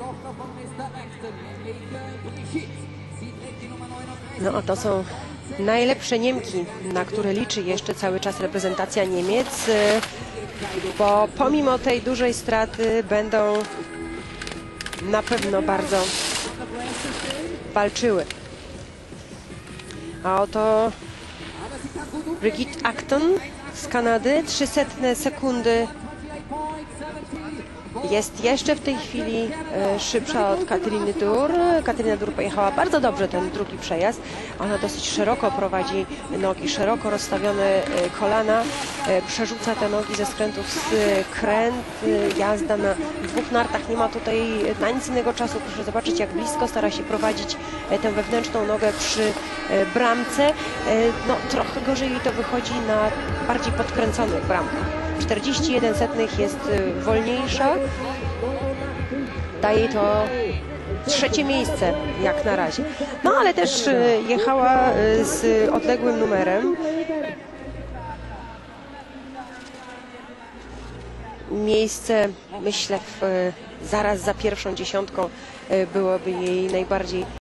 No, to są najlepsze Niemki, na które liczy jeszcze cały czas reprezentacja Niemiec, bo pomimo tej dużej straty będą na pewno bardzo walczyły. A oto Brigitte Acton z Kanady, 300 sekundy. Jest jeszcze w tej chwili szybsza od Katarzyny Dur. Katarzyna Dur pojechała bardzo dobrze ten drugi przejazd. Ona dosyć szeroko prowadzi nogi, szeroko rozstawione kolana, przerzuca te nogi ze skrętów z kręt. Jazda na dwóch nartach, nie ma tutaj na nic innego czasu. Proszę zobaczyć, jak blisko stara się prowadzić tę wewnętrzną nogę przy bramce. No, trochę gorzej jej to wychodzi na bardziej podkręconych bramkach. 41 jest wolniejsza. Daje to trzecie miejsce jak na razie. No ale też jechała z odległym numerem. Miejsce, myślę, zaraz za pierwszą dziesiątką byłoby jej najbardziej